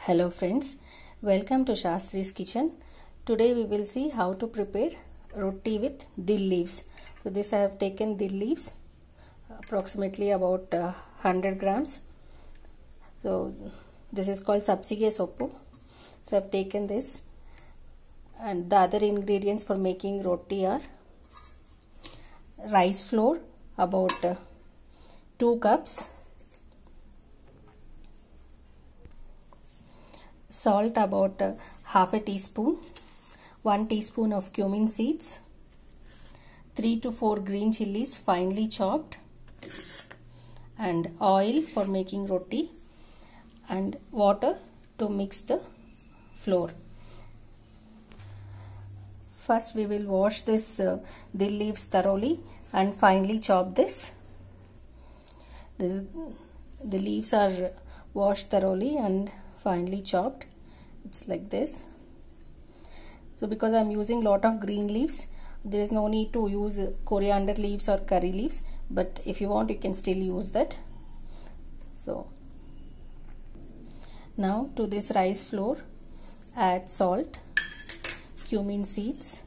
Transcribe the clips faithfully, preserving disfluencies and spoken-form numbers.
Hello friends, welcome to Shastri's kitchen. Today we will see how to prepare roti with dil leaves. So this I have taken dil leaves, approximately about uh, one hundred grams. So this is called sapsige soppu. So I have taken this, and the other ingredients for making roti are rice flour about uh, two cups, salt about uh, half a teaspoon, one teaspoon of cumin seeds, three to four green chilies finely chopped, and oil for making roti, and water to mix the flour. First we will wash this uh, dil leaves thoroughly and finely chop this. The, the leaves are washed thoroughly and finely chopped. It's like this. So because I'm using lot of green leaves, there is no need to use coriander leaves or curry leaves, but if you want you can still use that. So now to this rice flour add salt, cumin seeds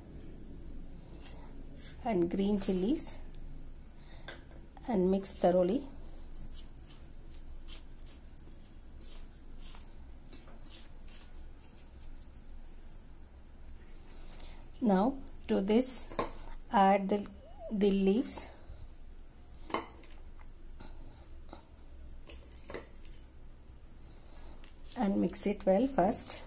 and green chilies and mix thoroughly. Now to this add the dil leaves and mix it well first.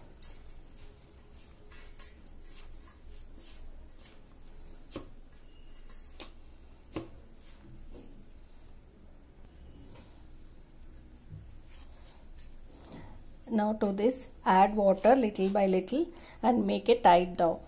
Now to this add water little by little and make a tight dough.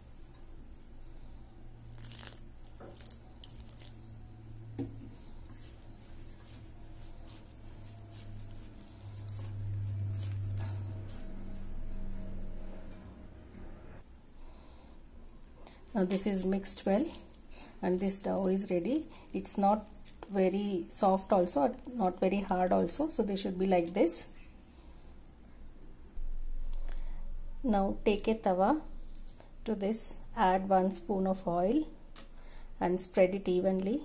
Now this is mixed well and this dough is ready. It's not very soft also, not very hard also, so they should be like this. Now take a tawa, to this add one spoon of oil and spread it evenly.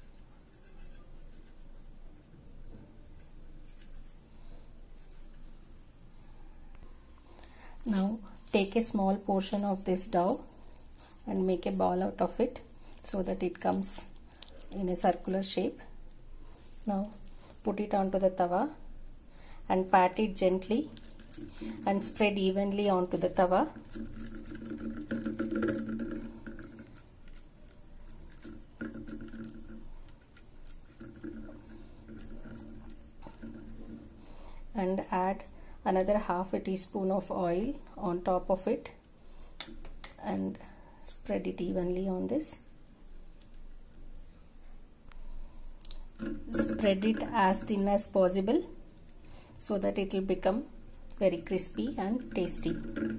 Now take a small portion of this dough and make a ball out of it so that it comes in a circular shape. Now put it onto the tawa and pat it gently and spread evenly onto the tawa. And add another half a teaspoon of oil on top of it and spread it evenly on this. Spread it as thin as possible so that it will become very crispy and tasty.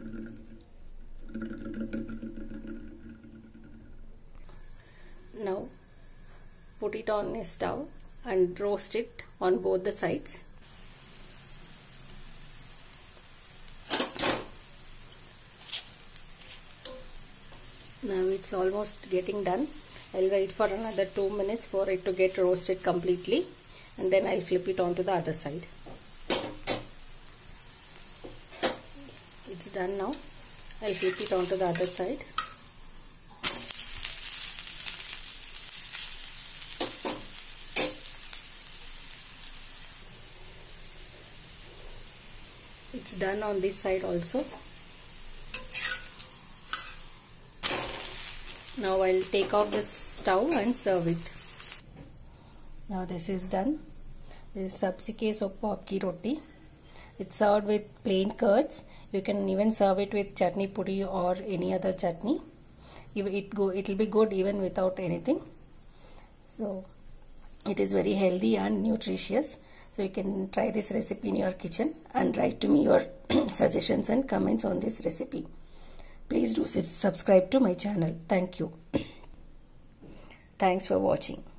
Now put it on a stove and roast it on both the sides. Now it's almost getting done. I'll wait for another two minutes for it to get roasted completely, and then I'll flip it onto the other side. It's done now. I'll flip it onto the other side. It's done on this side also. Now I'll take off this stove and serve it. Now this is done. This is sapsige soppu akki roti. It's served with plain curds. You can even serve it with chutney pudi or any other chutney. It go. It will be good even without anything. So it is very healthy and nutritious. So you can try this recipe in your kitchen and write to me your suggestions and comments on this recipe. Please do subscribe to my channel. Thank you. Thanks for watching.